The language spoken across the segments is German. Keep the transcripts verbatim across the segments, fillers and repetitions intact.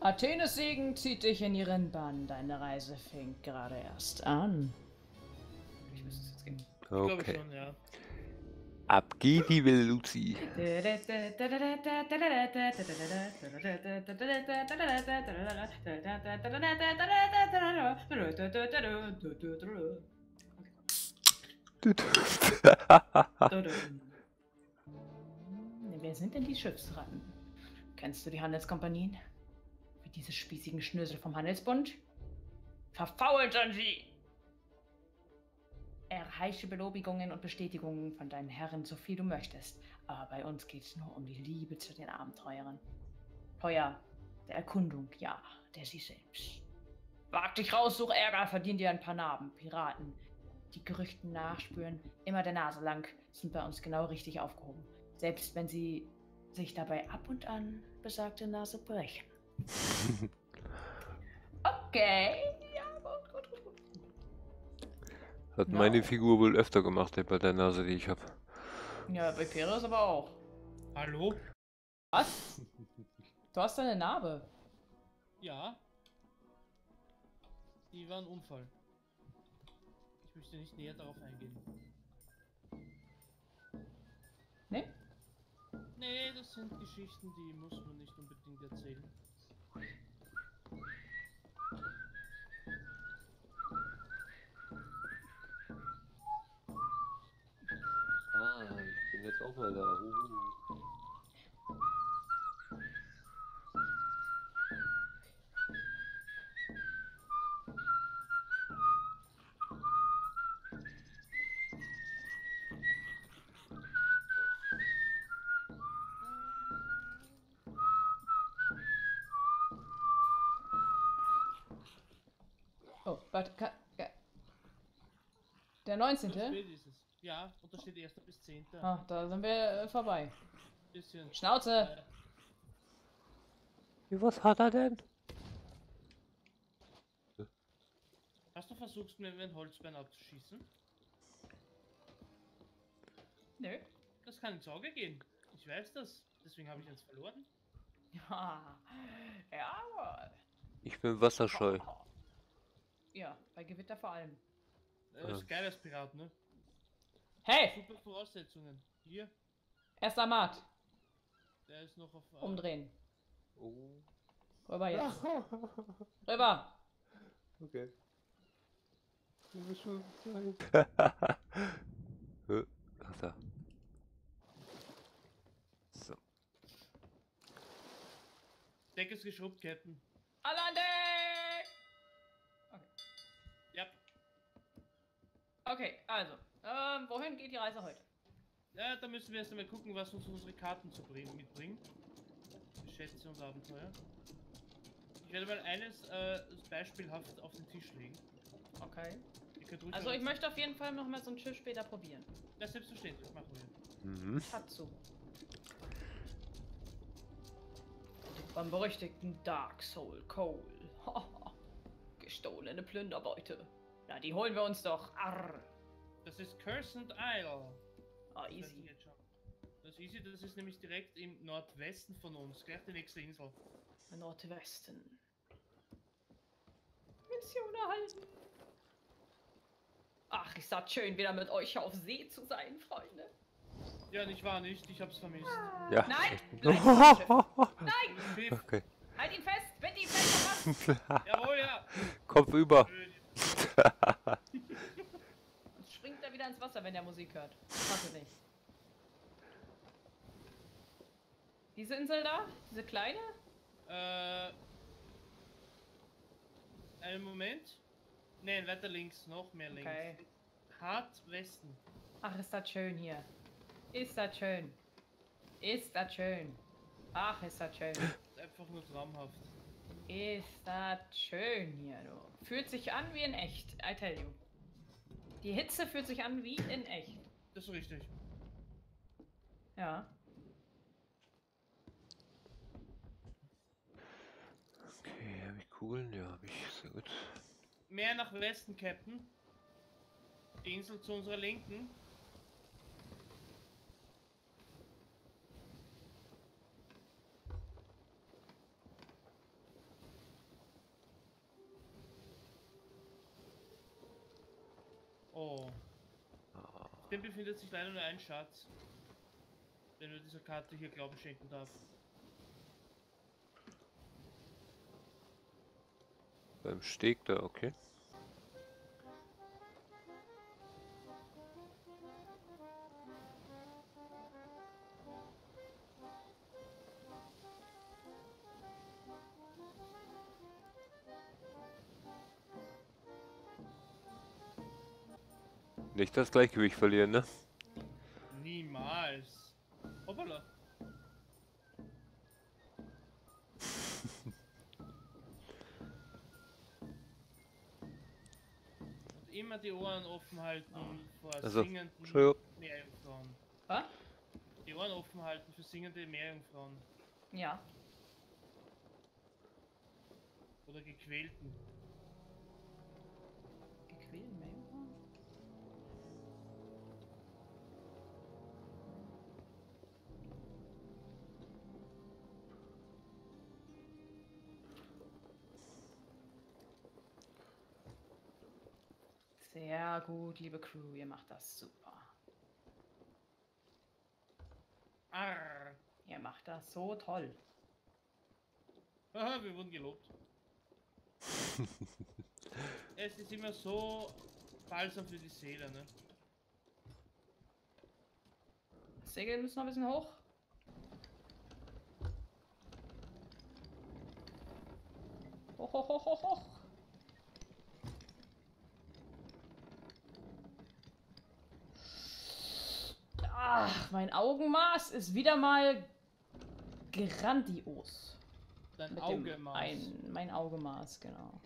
Athenes Segen zieht dich in ihren Bann. Deine Reise fängt gerade erst an. Ich müsste es jetzt gehen. Ich glaube Okay. schon, ja. Ab geht die Luzi. Wer sind denn die Schiffsratten? Kennst du die Handelskompanien? Wie diese spießigen Schnösel vom Handelsbund? Verfault an sie! Erheische Belobigungen und Bestätigungen von deinen Herren, so viel du möchtest. Aber bei uns geht's nur um die Liebe zu den Abenteurern. Feuer, der Erkundung, ja, der sie selbst. Wag dich raus, such Ärger, verdien dir ein paar Narben. Piraten, die Gerüchten nachspüren, immer der Nase lang, sind bei uns genau richtig aufgehoben. Selbst wenn sie sich dabei ab und an besagte Nase brechen. Okay, ja, gut, gut, gut, gut. Hat Ja. meine Figur wohl öfter gemacht, bei der Nase, die ich habe. Ja, bei Peres aber auch. Hallo? Was? Du hast eine Narbe. Ja. Die war ein Unfall. Ich möchte nicht näher darauf eingehen. Ne? Nee, das sind Geschichten, die muss man nicht unbedingt erzählen. Ah, ich bin jetzt auch mal da. Uh. Oh, warte, kann, ja. Der So neunzehnte? spät ist es. Ja, und da steht erster bis zehnter Ah, da sind wir äh, vorbei. Bisschen. Schnauze! Wie, was hat er denn? Hast du versucht, mir ein Holzbein abzuschießen? Nö. Das kann ins Auge gehen. Ich weiß das. Deswegen habe ich eins verloren. Ja, jawohl. Ich bin wasserscheu. Ja, bei Gewitter vor allem. Das ist geil als Pirat, ne? Hey! Super Voraussetzungen. Hier, Erster Mat. der ist noch auf. äh, Umdrehen. Oh. Rüber jetzt. Rüber! Okay. Du bist schon Ach da. So. Deck ist geschrubbt, Captain. Alle an Deck! Okay. Ja. Okay, also. Ähm, wohin geht die Reise heute? Ja, da müssen wir erst einmal gucken, was uns unsere Karten zu bringen, mitbringen. Schätze und Abenteuer. Ich werde mal eines äh, beispielhaft auf den Tisch legen. Okay. Ihr könnt ruhig Also mal- ich möchte auf jeden Fall noch mal so ein Schiff später probieren. Das selbstverständlich machen wir. Mhm. Tatsu. Beim berüchtigten Dark Soul Coal. Gestohlene Plünderbeute. Na, die holen wir uns doch. Arr. Das ist Cursed Isle. Ah, Das weiß ich easy. jetzt schon. Das ist easy, das ist nämlich direkt im Nordwesten von uns, gleich die nächste Insel. Nordwesten. Mission erhalten. Ach, ist das schön, wieder mit euch auf See zu sein, Freunde. Ja, nicht wahr, nicht? Ich hab's vermisst. Ja. Nein! Bleib am Schiff. Nein! Das Schiff. Okay. Halt ihn fest! Bind ihn fest! Jawohl, ja. Kopf über. Schön. Sonst springt er wieder ins Wasser, wenn er Musik hört. Warte nicht. Diese Insel da? Diese kleine? Äh. Einen Moment. Nein, weiter links, noch mehr links. Okay. Hart Westen. Ach, ist das schön hier. Ist das schön. Ist das schön. Ach, ist das schön. Einfach nur traumhaft. Ist das schön hier, du. Fühlt sich an wie in echt, I tell you. Die Hitze fühlt sich an wie in echt. Das ist richtig. Ja. Okay, habe ich Kugeln? Ja, habe ich. Sehr gut. Mehr nach Westen, Captain. Die Insel zu unserer Linken. Oh. Ah, Auf dem befindet sich leider nur ein Schatz. Der nur dieser Karte hier Glauben schenken darf. beim Steg da, okay. Nicht das Gleichgewicht verlieren, ne? Niemals. Hoppala. Und immer die Ohren offen halten vor Also, singenden Entschuldigung. Meerjungfrauen. Was? Die Ohren offen halten für singende Meerjungfrauen. Ja. Oder gequälten. Gequält, Meerjungfrauen? Sehr gut, liebe Crew, ihr macht das super. Arr. Ihr macht das so toll. Haha, wir wurden gelobt. Es ist immer so balsam für die Seele, ne? Das Segel müssen noch ein bisschen hoch. Hoch, hoch, hoch, hoch, hoch. Ach, mein Augenmaß ist wieder mal grandios. Dein Mit Augemaß. Dem ein, mein Augemaß, genau.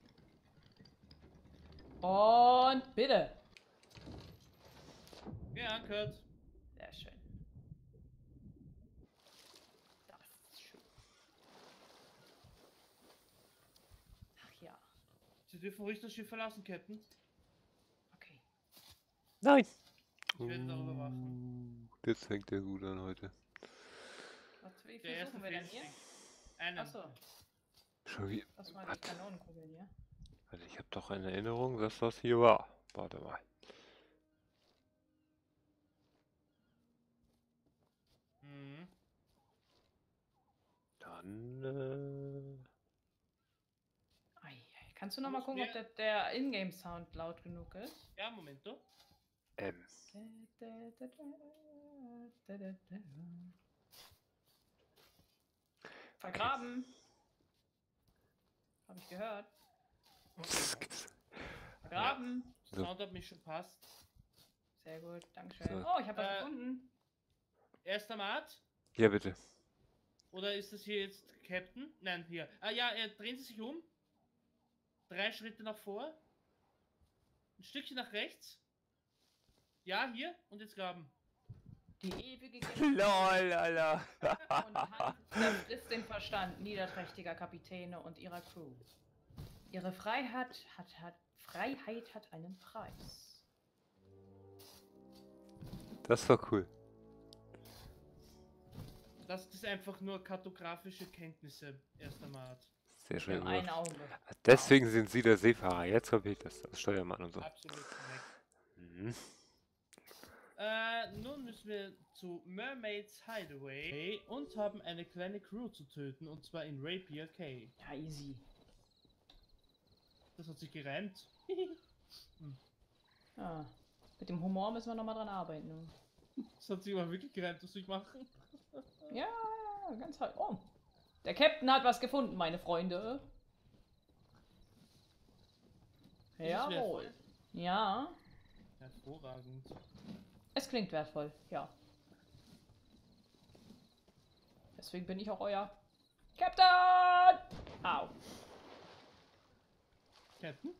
Und bitte. Geankert. Sehr schön. Das ist schön. Ach ja. Sie dürfen ruhig das Schiff verlassen, Captain. Okay. Nein! Ich werde darüber wachen. Uh, Das fängt ja gut an heute. Was, wie Der viel erste suchen wir denn hier? Fehlstich. Einen. Achso, Schon wieder. das waren Was? die Kanonenkugeln hier. Also ich habe doch eine Erinnerung, dass das hier war. Warte mal. Mhm. Dann, äh... Ei, ei. Kannst du noch mal Muss gucken, ob mir- der, der Ingame-Sound laut genug ist? Ja, Momento. M. Vergraben. Habe ich gehört. Vergraben. So. Sound hat mich schon passt. Sehr gut, dankeschön. So. Oh, ich habe was Äh, gefunden. Erster Mat? Ja, bitte. Oder ist das hier jetzt Captain? Nein, hier. Ah ja, er drehen Sie sich um. Drei Schritte nach vor. Ein Stückchen nach rechts. Ja, hier. Und jetzt graben. Die ewige LOL, Alter. und Hand zerfrisst den Verstand niederträchtiger Kapitäne und ihrer Crew. Ihre Freiheit hat, hat, Freiheit hat einen Preis. Das war cool. Das ist einfach nur kartografische Kenntnisse, erster Mat. Sehr Mit schön dem einen gemacht. Auge. Deswegen sind Sie der Seefahrer. Jetzt kapiere ich das. Das Steuermann und so. Absolut korrekt. Mhm. Äh, nun müssen wir zu Mermaid's Hideaway und haben eine kleine Crew zu töten, und zwar in Rapier Cay. Ja, easy. Das hat sich gereimt. Ja. Mit dem Humor müssen wir nochmal dran arbeiten. Ne? Das hat sich aber wirklich gereimt, was soll ich machen? Ja, ja, ganz halt. Oh. Der Captain hat was gefunden, meine Freunde. Ist es Jawohl. wertvoll? Ja. Hervorragend. Es klingt wertvoll, ja. Deswegen bin ich auch euer Captain! Au. Captain?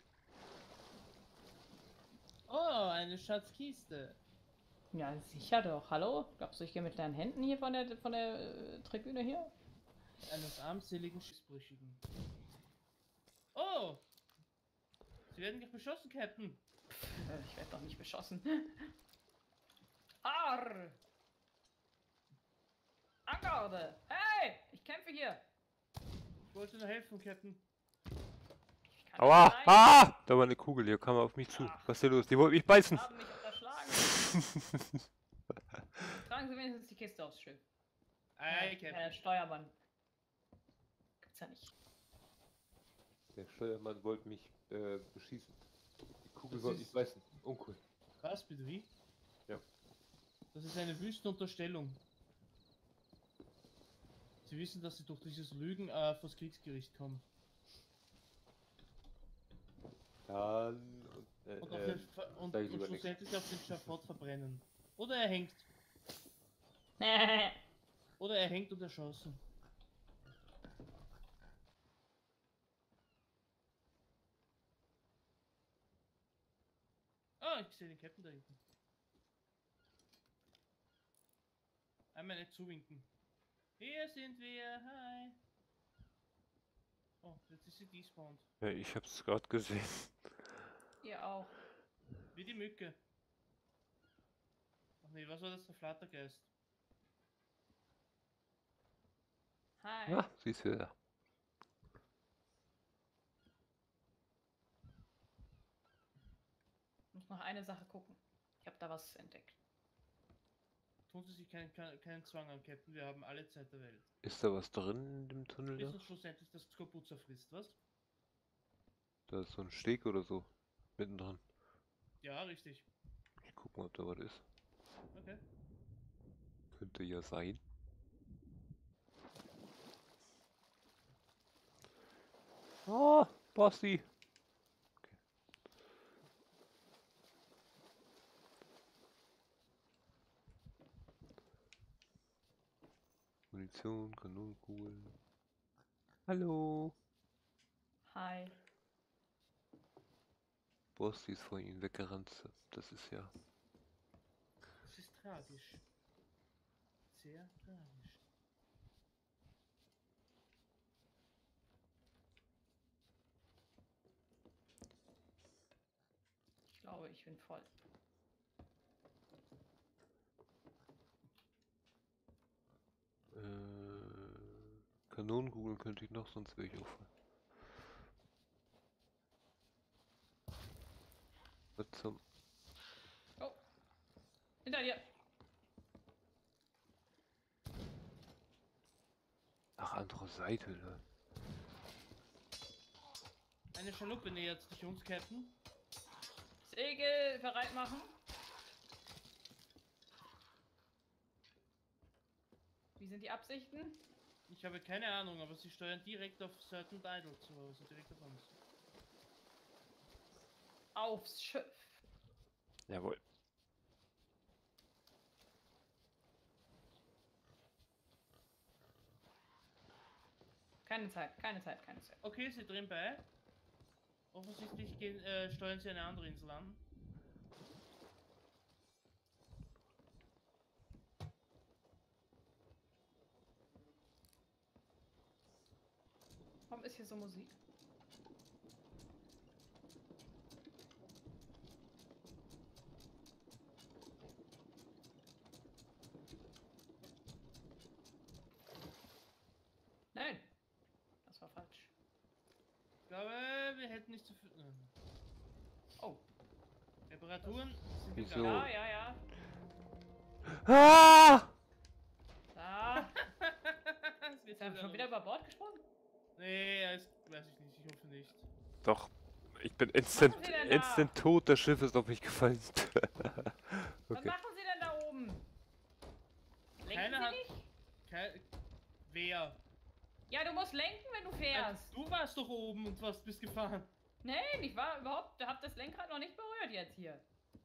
Oh, eine Schatzkiste. Ja, sicher doch. Hallo? Glaubst du, ich gehe mit leeren Händen hier von der, von der äh, Tribüne hier? Eines armseligen Schiffsbrüchigen. Oh! Sie werden gleich beschossen, Captain. Äh, Ich werde doch nicht beschossen. Arr! Angarde! Hey! Ich kämpfe hier! Ich wollte nur helfen, Captain. Ich Kann Aua! das sein? Ah! Da war eine Kugel, die kam auf mich zu. Ach. Was ist hier los? Die wollte mich beißen. Haben mich unterschlagen. Tragen Sie wenigstens die Kiste aufs Schiff. Ei, Ja, Captain. äh, Steuermann. Gibt's ja nicht. Der Steuermann wollte mich äh, beschießen. Die Kugel Das wollte mich ist- beißen. Uncool. Was, bitte wie? Ja. Das ist eine wüste Unterstellung. Sie wissen, dass Sie durch dieses Lügen äh, vors Kriegsgericht kommen. Dann. Äh, Und, auf ähm, den, Ver- und, sag ich und lieber nichts. schlussendlich auf den Schafott verbrennen. Oder er hängt. Nee. Oder er hängt und erschossen. Oh, ich sehe den Captain da hinten. Einmal nicht zuwinken. Hier sind wir, hi. Oh, jetzt ist sie despawned. Ja, ich hab's gerade gesehen. Ihr auch. Wie die Mücke. Ach nee, was war das, der Flattergeist? Hi. Ja, sie ist wieder. Ich muss noch eine Sache gucken. Ich habe da was entdeckt. Tun Sie sich keinen, keinen, keinen Zwang an, Captain, wir haben alle Zeit der Welt. Ist da was drin in dem Tunnel Bis da? uns schlussendlich das Skorbut zerfrisst, was? Da ist so ein Steg oder so. Mittendrin. Ja, richtig. Ich guck mal, ob da was ist. Okay. Könnte ja sein. Oh, Basti. Okay. Munition, Kanonenkugeln. Hallo. Hi. Basti ist vor ihnen weggerannt. Das ist ja. Das ist tragisch. Sehr tragisch. Ich glaube, ich bin voll. Äh, Kanonenkugeln könnte ich noch, sonst wäre ich auch voll. Was zum. Oh. Hinter dir. Ach, andere Seite, ne? Eine Schaluppe nähert sich uns, Captain. Segel bereit machen. Wie sind die Absichten? Ich habe keine Ahnung, aber sie steuern direkt auf Certain Idol zu, also direkt auf uns. Aufs Schiff. Jawohl. Keine Zeit, keine Zeit, keine Zeit. Okay, sie drehen bei. Offensichtlich gehen, äh, steuern sie eine andere Insel an. Warum ist hier so Musik? Nein. Das war falsch. Ich glaube, wir hätten nicht zu viel. Nein. Oh. Reparaturen sind Wieso? gegangen. Ja, ja, ja. Ah! Da. Es wird Ist er schon wieder über Bord gesprungen? Nee, das weiß ich nicht, ich hoffe nicht. Doch. Ich bin instant, machen Sie denn da? instant tot. Das Schiff ist auf mich gefallen. Was Okay. machen Sie denn da oben? Lenken Keiner Sie hat- nicht? Kein, wer? Ja, du musst lenken, wenn du Also, fährst. du warst doch oben und was bist gefahren. Nein, ich war überhaupt, hab das Lenkrad noch nicht berührt jetzt hier.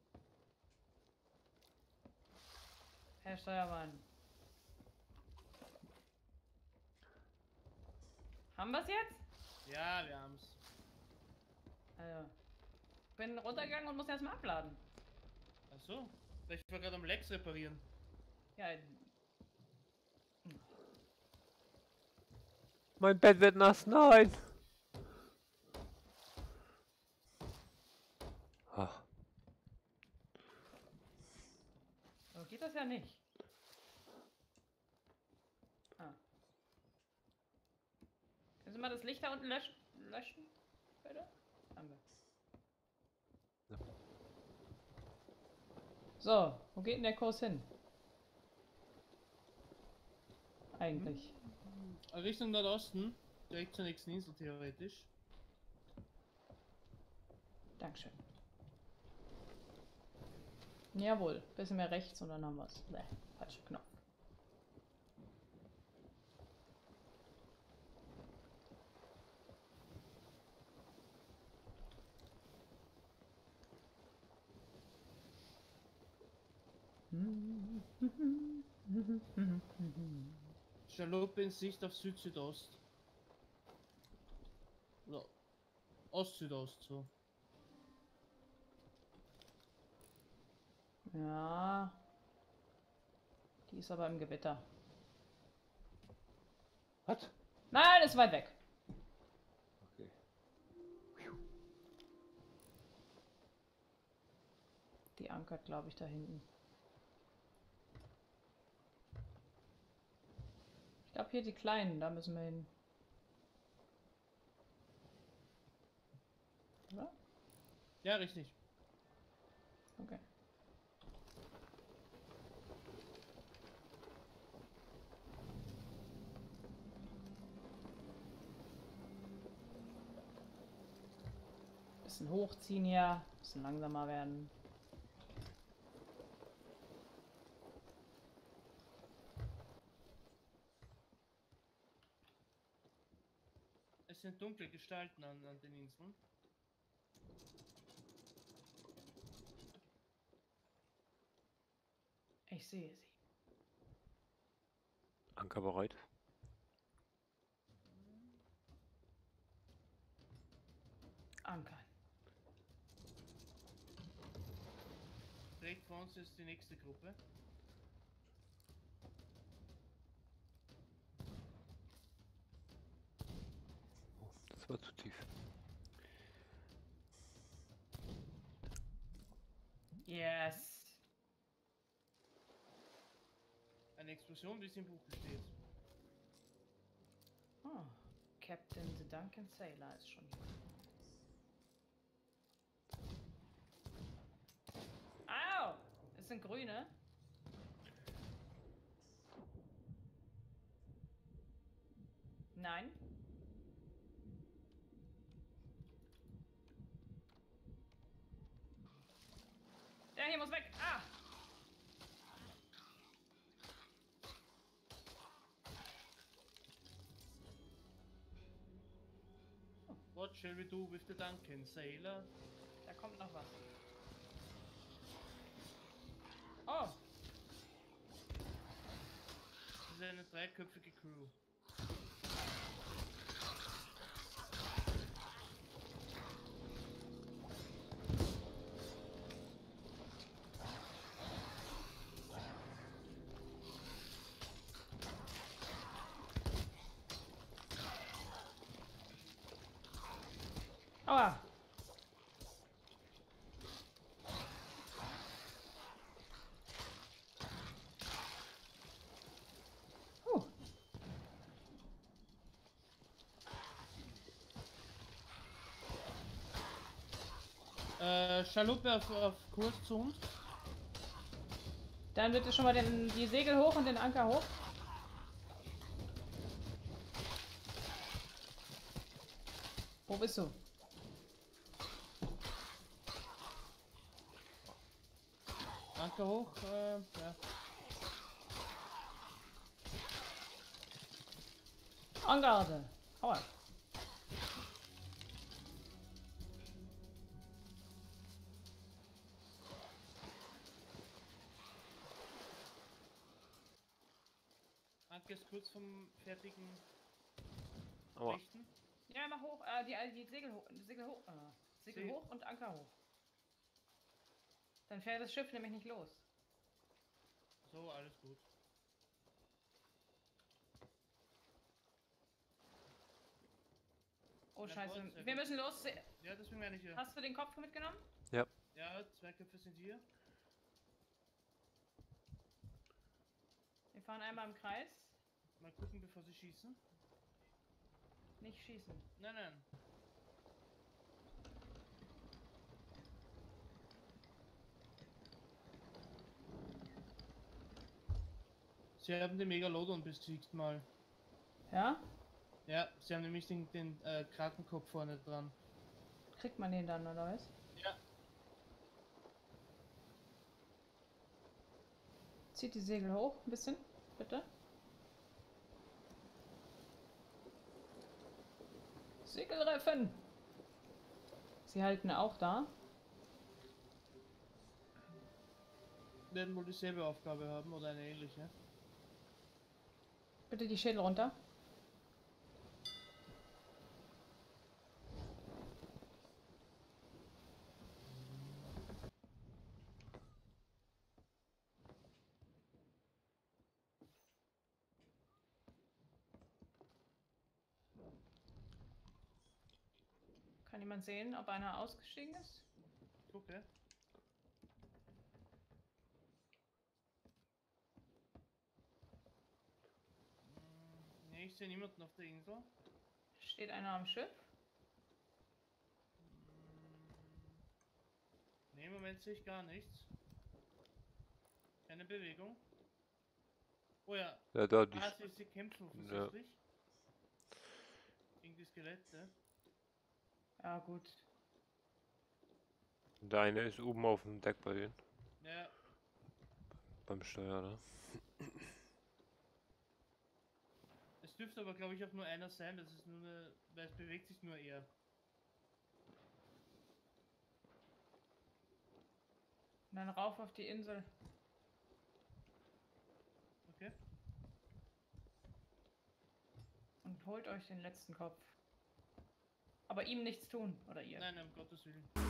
Herr Steuermann. Haben wir es jetzt? Ja, wir haben's. Also, bin runtergegangen und muss erstmal abladen. Achso. Ich war gerade am Lex reparieren. Ja, Mein Bett wird nass. Nein. Ach, so geht das ja nicht. Ah. Können Sie mal das Licht da unten löschen? löschen? Bitte? Danke. Ja. So, wo geht denn der Kurs hin? Eigentlich. Richtung Nordosten, direkt zur nächsten Insel theoretisch. Dankeschön. Jawohl, bisschen mehr rechts und dann haben wir es. Ne, falscher Knopf. Schaluppe in Sicht auf Süd-Südost. Oder Ost-Südost, so. Ja. Die ist aber im Gewitter. Was? Nein, ist weit weg. Okay. Die ankert, glaube ich, da hinten. Ich glaube, hier die kleinen, da müssen wir hin. Oder? Ja, richtig. Okay. Bisschen hochziehen hier, bisschen langsamer werden. Es sind dunkle Gestalten an, an den Inseln. Ich sehe sie. Anker bereit. Ankern. Direkt vor uns ist die nächste Gruppe. Oh, das war zu tief. Yes. Eine Explosion, wie es im Buch steht. Oh, Captain the Duncan Sailor ist schon hier. Au! Es sind grüne. Nein. Der hier muss weg. Ah! What shall we do with the Duncan Sailor? Da kommt noch was. Oh! Das ist eine dreiköpfige Crew. Aua! Huh. Äh, Schaluppe auf, auf Kurs zu uns. Dann bitte schon mal den, die Segel hoch und den Anker hoch. Wo bist du? Anker hoch, äh, ja. En garde. Aua. Anker ist kurz vom fertigen Aua. Richten. Ja, mach hoch. Äh, die, die Segel hoch. Segel hoch. Äh, Segel See- hoch und Anker hoch. Dann fährt das Schiff nämlich nicht los. So, alles gut. Oh, Na, scheiße. gut, sehr Wir gut. müssen los. Ja, deswegen meine ich ja. Hast du den Kopf mitgenommen? Ja, zwei Köpfe sind hier. Wir fahren einmal im Kreis. Mal gucken, bevor sie schießen. Nicht schießen. Nein, nein. Sie haben den Megalodon besiegt mal. Ja? Ja, sie haben nämlich den, den äh, Krakenkopf vorne dran. Kriegt man den dann, oder was? Ja. Zieht die Segel hoch, ein bisschen, bitte. Segelreffen! Sie halten auch da. Werden wohl dieselbe Aufgabe haben oder eine ähnliche. Bitte die Schädel runter. Kann jemand sehen, ob einer ausgestiegen ist? Okay. Hm, nee, ich sehe niemanden auf der Insel. Steht einer am Schiff? Hm, nee, im Moment sehe ich gar nichts. Keine Bewegung. Oh ja. Ja, da, die. Ah, sie, sie kämpfen Ja. offensichtlich. Gegen die Skelette. Ja, gut. Der eine ist oben auf dem Deck bei denen. Ja, Beim Steuer, ne? es dürfte aber glaube ich auch nur einer sein, das ist nur eine, weil es bewegt sich nur er. Und dann rauf auf die Insel. Okay? Und holt euch den letzten Kopf. Aber ihm nichts tun, oder ihr. Nein, um Gottes Willen.